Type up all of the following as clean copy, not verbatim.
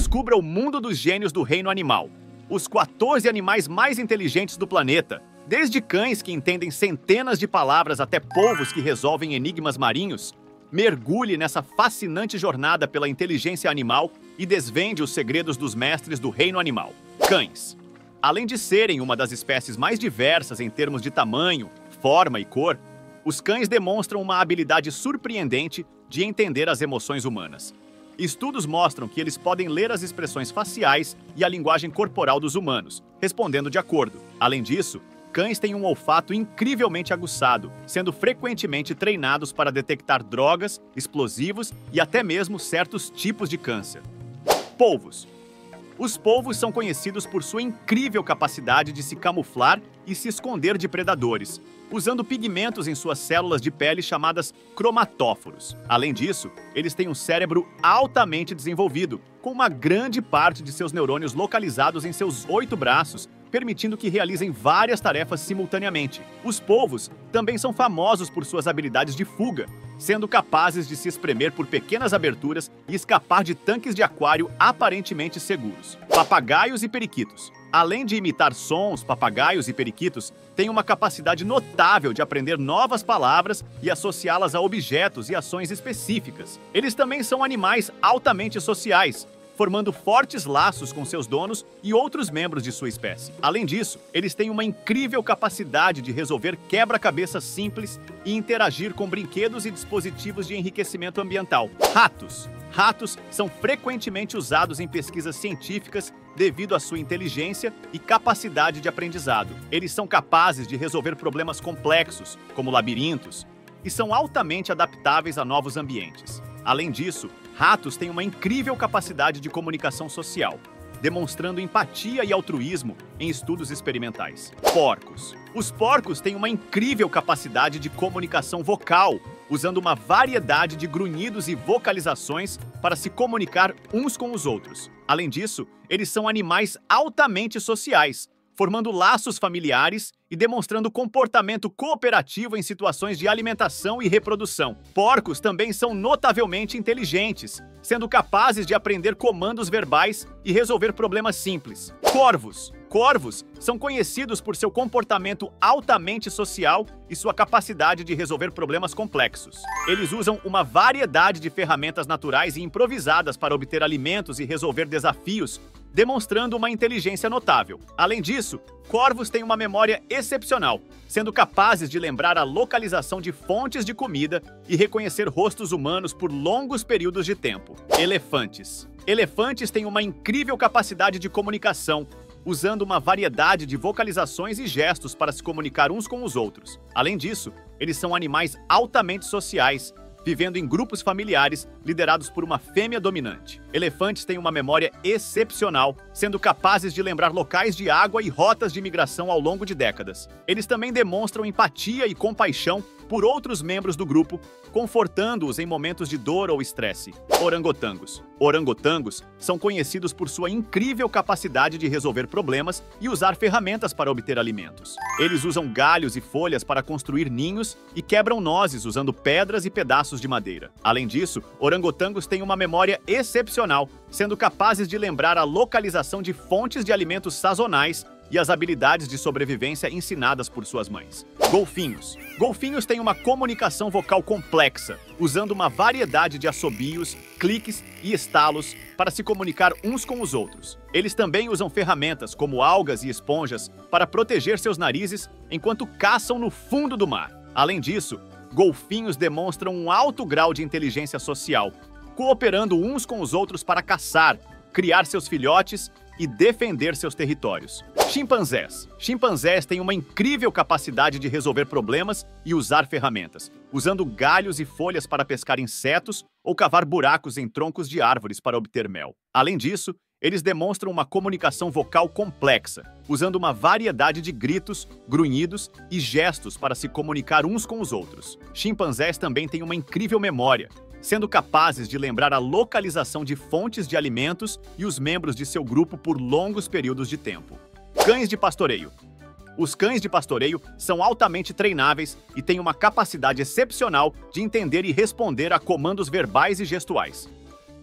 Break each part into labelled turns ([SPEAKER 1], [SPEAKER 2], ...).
[SPEAKER 1] Descubra o mundo dos gênios do reino animal. Os 14 animais mais inteligentes do planeta. Desde cães que entendem centenas de palavras até polvos que resolvem enigmas marinhos. Mergulhe nessa fascinante jornada pela inteligência animal e desvende os segredos dos mestres do reino animal. Cães. Além de serem uma das espécies mais diversas em termos de tamanho, forma e cor, os cães demonstram uma habilidade surpreendente de entender as emoções humanas. Estudos mostram que eles podem ler as expressões faciais e a linguagem corporal dos humanos, respondendo de acordo. Além disso, cães têm um olfato incrivelmente aguçado, sendo frequentemente treinados para detectar drogas, explosivos e até mesmo certos tipos de câncer. Polvos. Os polvos são conhecidos por sua incrível capacidade de se camuflar e se esconder de predadores, usando pigmentos em suas células de pele chamadas cromatóforos. Além disso, eles têm um cérebro altamente desenvolvido, com uma grande parte de seus neurônios localizados em seus 8 braços, permitindo que realizem várias tarefas simultaneamente. Os polvos também são famosos por suas habilidades de fuga, sendo capazes de se espremer por pequenas aberturas e escapar de tanques de aquário aparentemente seguros. Papagaios e periquitos. Além de imitar sons, papagaios e periquitos têm uma capacidade notável de aprender novas palavras e associá-las a objetos e ações específicas. Eles também são animais altamente sociais, formando fortes laços com seus donos e outros membros de sua espécie. Além disso, eles têm uma incrível capacidade de resolver quebra-cabeças simples e interagir com brinquedos e dispositivos de enriquecimento ambiental. Ratos. Ratos são frequentemente usados em pesquisas científicas devido à sua inteligência e capacidade de aprendizado. Eles são capazes de resolver problemas complexos, como labirintos, e são altamente adaptáveis a novos ambientes. Além disso, ratos têm uma incrível capacidade de comunicação social, demonstrando empatia e altruísmo em estudos experimentais. Porcos. Os porcos têm uma incrível capacidade de comunicação vocal, usando uma variedade de grunhidos e vocalizações para se comunicar uns com os outros. Além disso, eles são animais altamente sociais, formando laços familiares e demonstrando comportamento cooperativo em situações de alimentação e reprodução. Porcos também são notavelmente inteligentes, sendo capazes de aprender comandos verbais e resolver problemas simples. Corvos. Corvos são conhecidos por seu comportamento altamente social e sua capacidade de resolver problemas complexos. Eles usam uma variedade de ferramentas naturais e improvisadas para obter alimentos e resolver desafios, demonstrando uma inteligência notável. Além disso, corvos têm uma memória excepcional, sendo capazes de lembrar a localização de fontes de comida e reconhecer rostos humanos por longos períodos de tempo. Elefantes. Elefantes têm uma incrível capacidade de comunicação, usando uma variedade de vocalizações e gestos para se comunicar uns com os outros. Além disso, eles são animais altamente sociais, vivendo em grupos familiares liderados por uma fêmea dominante. Elefantes têm uma memória excepcional, sendo capazes de lembrar locais de água e rotas de migração ao longo de décadas. Eles também demonstram empatia e compaixão por outros membros do grupo, confortando-os em momentos de dor ou estresse. Orangotangos. Orangotangos são conhecidos por sua incrível capacidade de resolver problemas e usar ferramentas para obter alimentos. Eles usam galhos e folhas para construir ninhos e quebram nozes usando pedras e pedaços de madeira. Além disso, orangotangos têm uma memória excepcional, sendo capazes de lembrar a localização de fontes de alimentos sazonais e as habilidades de sobrevivência ensinadas por suas mães. Golfinhos. Golfinhos têm uma comunicação vocal complexa, usando uma variedade de assobios, cliques e estalos para se comunicar uns com os outros. Eles também usam ferramentas como algas e esponjas para proteger seus narizes enquanto caçam no fundo do mar. Além disso, golfinhos demonstram um alto grau de inteligência social, cooperando uns com os outros para caçar, criar seus filhotes e defender seus territórios. Chimpanzés. Chimpanzés têm uma incrível capacidade de resolver problemas e usar ferramentas, usando galhos e folhas para pescar insetos ou cavar buracos em troncos de árvores para obter mel. Além disso, eles demonstram uma comunicação vocal complexa, usando uma variedade de gritos, grunhidos e gestos para se comunicar uns com os outros. Chimpanzés também têm uma incrível memória, sendo capazes de lembrar a localização de fontes de alimentos e os membros de seu grupo por longos períodos de tempo. Cães de pastoreio. Os cães de pastoreio são altamente treináveis e têm uma capacidade excepcional de entender e responder a comandos verbais e gestuais.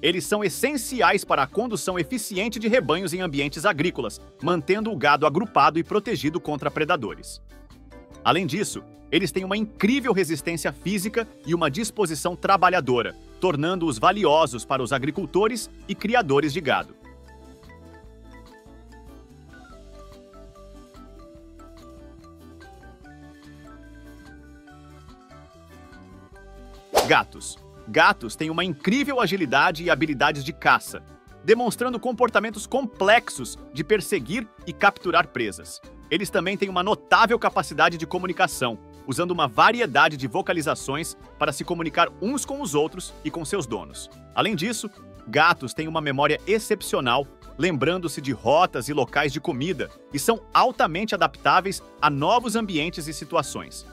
[SPEAKER 1] Eles são essenciais para a condução eficiente de rebanhos em ambientes agrícolas, mantendo o gado agrupado e protegido contra predadores. Além disso, eles têm uma incrível resistência física e uma disposição trabalhadora, tornando-os valiosos para os agricultores e criadores de gado. Gatos. Gatos têm uma incrível agilidade e habilidades de caça, demonstrando comportamentos complexos de perseguir e capturar presas. Eles também têm uma notável capacidade de comunicação, usando uma variedade de vocalizações para se comunicar uns com os outros e com seus donos. Além disso, gatos têm uma memória excepcional, lembrando-se de rotas e locais de comida, e são altamente adaptáveis a novos ambientes e situações.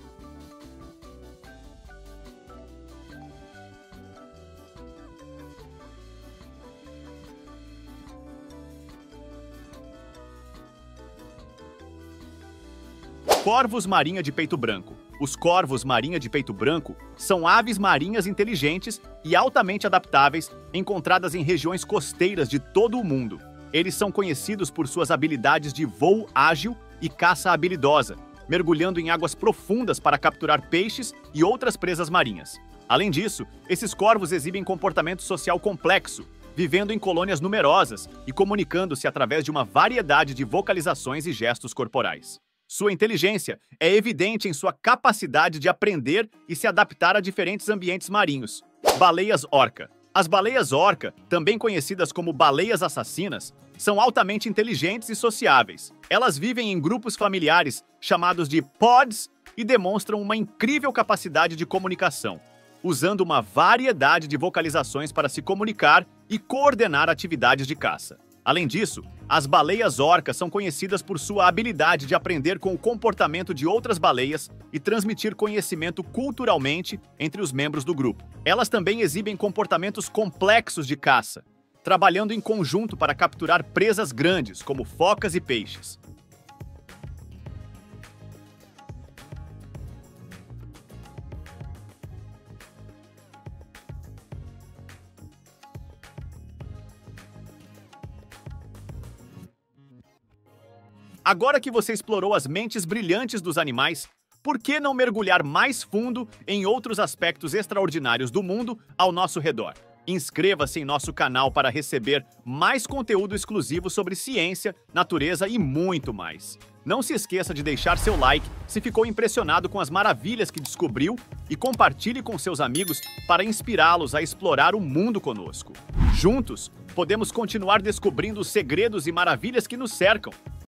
[SPEAKER 1] Corvos marinha de peito branco. Os corvos marinha de peito branco são aves marinhas inteligentes e altamente adaptáveis, encontradas em regiões costeiras de todo o mundo. Eles são conhecidos por suas habilidades de voo ágil e caça habilidosa, mergulhando em águas profundas para capturar peixes e outras presas marinhas. Além disso, esses corvos exibem comportamento social complexo, vivendo em colônias numerosas e comunicando-se através de uma variedade de vocalizações e gestos corporais. Sua inteligência é evidente em sua capacidade de aprender e se adaptar a diferentes ambientes marinhos. Baleias orca. As baleias orca, também conhecidas como baleias assassinas, são altamente inteligentes e sociáveis. Elas vivem em grupos familiares, chamados de pods, e demonstram uma incrível capacidade de comunicação, usando uma variedade de vocalizações para se comunicar e coordenar atividades de caça. Além disso, as baleias orcas são conhecidas por sua habilidade de aprender com o comportamento de outras baleias e transmitir conhecimento culturalmente entre os membros do grupo. Elas também exibem comportamentos complexos de caça, trabalhando em conjunto para capturar presas grandes, como focas e peixes. Agora que você explorou as mentes brilhantes dos animais, por que não mergulhar mais fundo em outros aspectos extraordinários do mundo ao nosso redor? Inscreva-se em nosso canal para receber mais conteúdo exclusivo sobre ciência, natureza e muito mais. Não se esqueça de deixar seu like se ficou impressionado com as maravilhas que descobriu e compartilhe com seus amigos para inspirá-los a explorar o mundo conosco. Juntos, podemos continuar descobrindo os segredos e maravilhas que nos cercam.